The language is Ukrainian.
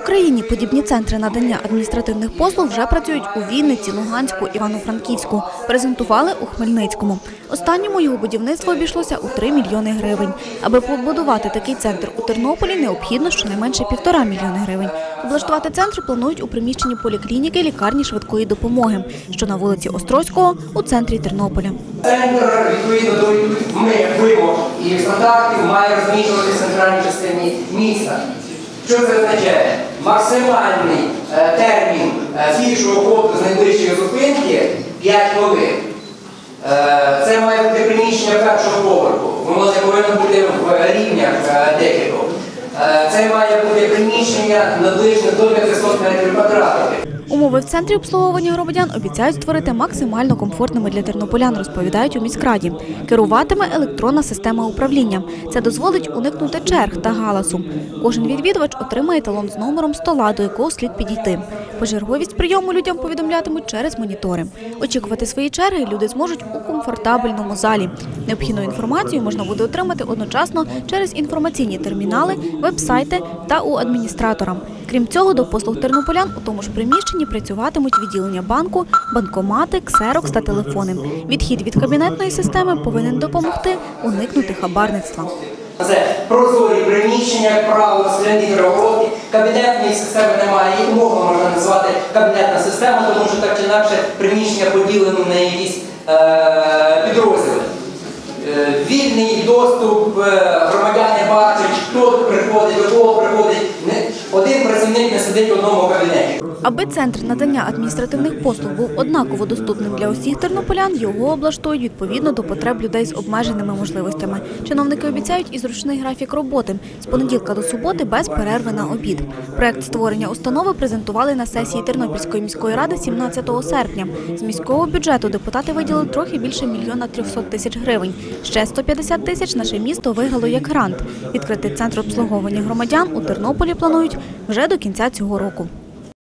Україні подібні центри надання адміністративних послуг вже працюють у Вінниці, Луганську, Івано-Франківську. Презентували у Хмельницькому. Останньому його будівництво обійшлося у 3 мільйони гривень. Аби побудувати такий центр у Тернополі, необхідно щонайменше 1,5 мільйони гривень. Облаштувати центр планують у приміщенні поліклініки лікарні швидкої допомоги, що на вулиці Острозького у центрі Тернополя. Центр, відповідно до вимог і стандартів, має розміщуватися в центральній частині міста. Що це означає? Максимальний термін пішого ходу з найближчої зупинки – 5 хвилин. Це має бути приміщення першого поверху. Воно не повинно бути в рівнях декількох. Це має бути приміщення наближене до 500 метрів квадратних. Умови в центрі обслуговування громадян обіцяють створити максимально комфортними для тернополян, розповідають у міськраді. Керуватиме електронна система управління. Це дозволить уникнути черг та галасу. Кожен відвідувач отримає талон з номером стола, до якого слід підійти. Почерговість прийому людям повідомлятимуть через монітори. Очікувати свої черги люди зможуть у комфортабельному залі. Необхідну інформацію можна буде отримати одночасно через інформаційні термінали, веб-сайти та у адміністратора. Крім цього, до послуг тернополян у тому ж приміщенні працюватимуть відділення банку, банкомати, ксерокс та телефони. Відхід від кабінетної системи повинен допомогти уникнути хабарництва. Це прозорі приміщення, як правило, скляні перегородки. Кабінетної системи немає, їх можна назвати кабінетна система, тому що так чи інакше приміщення поділені на якісь підрозділи. Вільний доступ, громадяни бачать, хто приходить, до кого приходить. Один працівник не сидить в одному кабінеті. Аби центр надання адміністративних послуг був однаково доступним для усіх тернополян, його облаштують відповідно до потреб людей з обмеженими можливостями. Чиновники обіцяють і зручний графік роботи – з понеділка до суботи без перерви на обід. Проект створення установи презентували на сесії Тернопільської міської ради 17 серпня. З міського бюджету депутати виділили трохи більше 1 300 000 гривень. Ще 150 000 наше місто виграло як грант. Відкрити центр обслуговування громадян у Тернополі планують вже до кінця цього року.